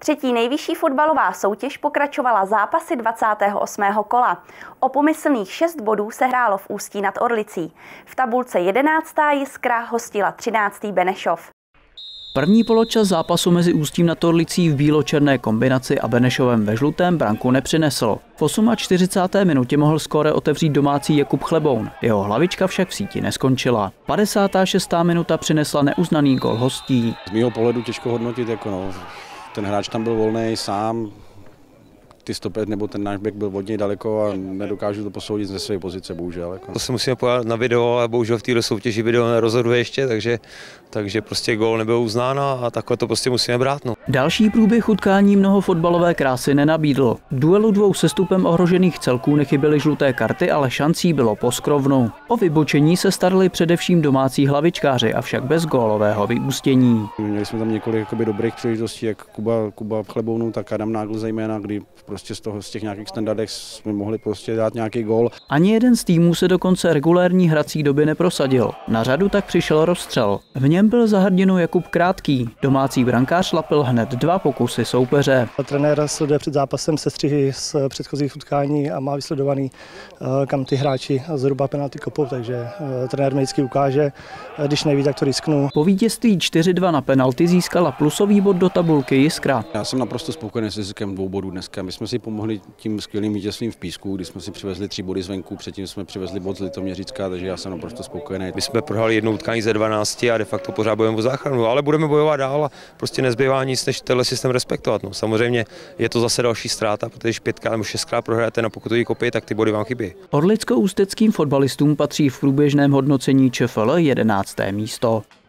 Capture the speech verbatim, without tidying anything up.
Třetí nejvyšší fotbalová soutěž pokračovala zápasy dvacátého osmého kola. O pomyslných šest bodů se hrálo v Ústí nad Orlicí. V tabulce jedenáctá Jiskra hostila třináctý Benešov. První poločas zápasu mezi Ústím nad Orlicí v bílo-černé kombinaci a Benešovem ve žlutém branku nepřinesl. V čtyřicáté osmé minutě mohl skóre otevřít domácí Jakub Chleboun. Jeho hlavička však v síti neskončila. padesátá šestá minuta přinesla neuznaný gól hostí. Z mého pohledu těžko hodnotit, jako no, ten hráč tam byl volný sám, ty stopet nebo ten náš back byl od něj daleko a nedokážu to posoudit ze své pozice, bohužel. Jako. To se musíme podívat na video a bohužel v této soutěži video nerozhoduje ještě, takže, takže prostě gól nebyl uznán a takhle to prostě musíme brát. No. Další průběh utkání mnoho fotbalové krásy nenabídl. V duelu dvou sestupem ohrožených celků nechyběly žluté karty, ale šancí bylo po skrovnu. O vybočení se starali především domácí hlavičkáři, avšak bez gólového vyústění. Měli jsme tam několik jakoby dobrých příležitostí, jak Kuba, Kuba Chlebounů, tak Adam Nágl zejména, kdy prostě z toho z těch nějakých standardech jsme mohli prostě dát nějaký gól. Ani jeden z týmů se do konce regulérní hrací doby neprosadil. Na řadu tak přišel rozstřel. V něm byl za hrdinu Jakub Krátký. Domácí brankář lapil hned dva pokusy soupeře. Trenér sleduje před zápasem sestřihy z předchozích utkání a má vysledovaný, kam ty hráči zhruba penalty kopou, takže trenér mi vždycky ukáže, když neví, tak to risknu. Po vítězství čtyři dva na penalty získala plusový bod do tabulky Jiskra. Já jsem naprosto spokojený s ziskem dvou bodů dneska. My jsme si pomohli tím skvělým vítězstvím v Písku, kdy jsme si přivezli tři body zvenku, předtím jsme přivezli bod z Litoměřicka, takže já jsem naprosto spokojený. My jsme prohráli jedno utkání ze dvanácti a de facto pořád bojujeme o záchranu, ale budeme bojovat dál a prostě nezbývá nic, než tenhle systém respektovat. No, samozřejmě je to zase další ztráta, protože když pětkrát nebo šestkrát prohráte na pokutový kopy, tak ty body vám chybí. Orlicko-ústeckým fotbalistům patří v průběžném hodnocení ČFL jedenácté místo.